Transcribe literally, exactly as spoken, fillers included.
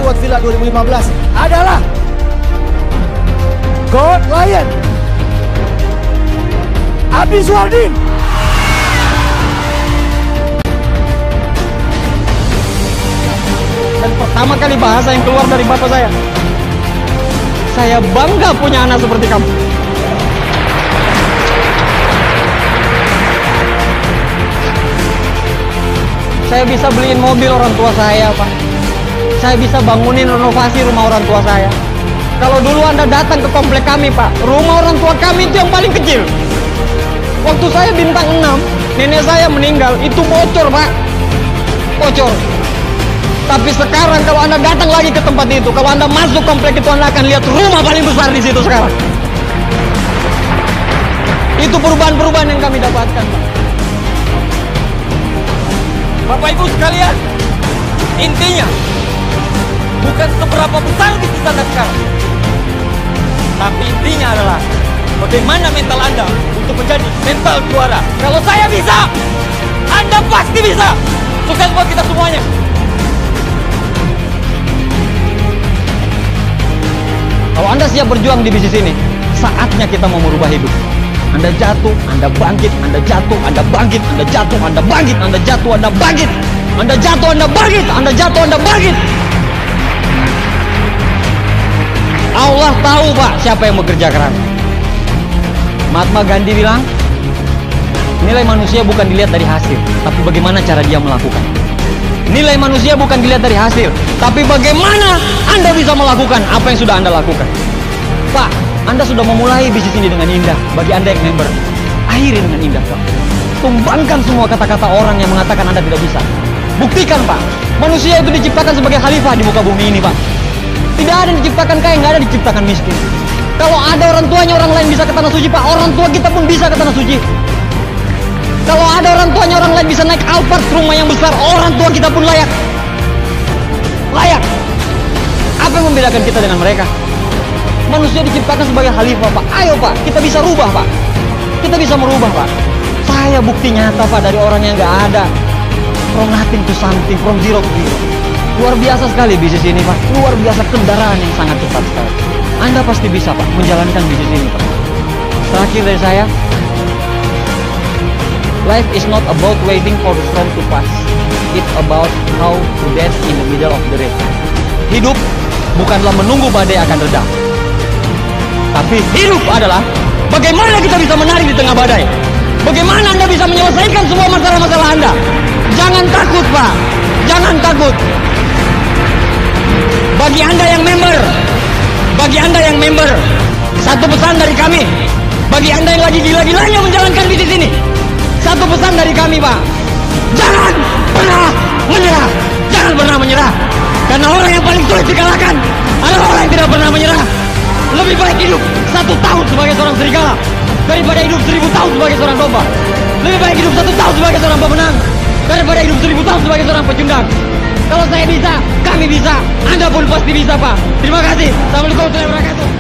Hollywood Villa dua ribu lima belas adalah God Lion Abi Suardin. Dan pertama kali bahasa yang keluar dari bapak saya, saya bangga punya anak seperti kamu. Saya bisa beliin mobil orang tua saya, Pak. Saya bisa bangunin renovasi rumah orang tua saya. Kalau dulu Anda datang ke komplek kami, Pak, rumah orang tua kami itu yang paling kecil. Waktu saya bintang enam, nenek saya meninggal, itu bocor, Pak. Bocor. Tapi sekarang kalau Anda datang lagi ke tempat itu, kalau Anda masuk komplek itu, Anda akan lihat rumah paling besar di situ sekarang. Itu perubahan-perubahan yang kami dapatkan, Pak. Bapak Ibu sekalian, intinya bukan seberapa besar bisnis Anda sekarang, tapi intinya adalah bagaimana mental Anda untuk menjadi mental juara. Kalau saya bisa, Anda pasti bisa. Sukses buat kita semuanya. Kalau Anda siap berjuang di bisnis ini, saatnya kita mau merubah hidup. Anda jatuh, Anda bangkit, Anda jatuh, Anda bangkit, Anda jatuh, Anda bangkit, Anda jatuh, Anda bangkit, Anda jatuh, Anda bangkit, Anda jatuh, Anda bangkit. Allah tahu, Pak, siapa yang bekerja keras. Mahatma Gandhi bilang, nilai manusia bukan dilihat dari hasil, tapi bagaimana cara dia melakukan. Nilai manusia bukan dilihat dari hasil, tapi bagaimana Anda bisa melakukan apa yang sudah Anda lakukan. Pak, Anda sudah memulai bisnis ini dengan indah. Bagi Anda yang member, akhiri dengan indah, Pak. Tumbangkan semua kata-kata orang yang mengatakan Anda tidak bisa. Buktikan, Pak, manusia itu diciptakan sebagai khalifah di muka bumi ini, Pak. Tidak ada yang diciptakan kaya, nggak ada yang diciptakan miskin. Kalau ada orang tuanya orang lain bisa ke tanah suci, Pak, orang tua kita pun bisa ke tanah suci. Kalau ada orang tuanya orang lain bisa naik Alphard, rumah yang besar, orang tua kita pun layak. Layak. Apa yang membedakan kita dengan mereka? Manusia diciptakan sebagai khalifah, Pak. Ayo, Pak, kita bisa rubah, Pak. Kita bisa merubah, Pak. Saya bukti nyata, Pak, dari orang yang nggak ada. From nothing to something, from zero to hero. Luar biasa sekali bisnis ini, Pak. Luar biasa, kendaraan yang sangat cepat sekali. Anda pasti bisa, Pak, menjalankan bisnis ini, Pak. Terakhir dari saya, life is not about waiting for the storm to pass. It's about how to dance in the middle of the rain. Hidup bukanlah menunggu badai akan reda, tapi hidup adalah bagaimana kita bisa menari di tengah badai. Bagaimana Anda bisa menyelesaikan semua masalah-masalah Anda. Jangan takut, Pak. Jangan takut. Bagi Anda yang member, bagi Anda yang member, satu pesan dari kami. Bagi Anda yang lagi gila-gilanya menjalankan bisnis ini, satu pesan dari kami, Pak. Jangan pernah menyerah. Jangan pernah menyerah. Karena orang yang paling sulit dikalahkan adalah orang yang tidak pernah menyerah. Lebih baik hidup satu tahun sebagai seorang serigala daripada hidup seribu tahun sebagai seorang domba. Lebih baik hidup satu tahun sebagai seorang pemenang daripada hidup seribu tahun sebagai seorang pecundang. Kalau saya bisa, kami bisa, Anda pun pasti bisa, Pak. Terima kasih. Assalamualaikum warahmatullahi wabarakatuh.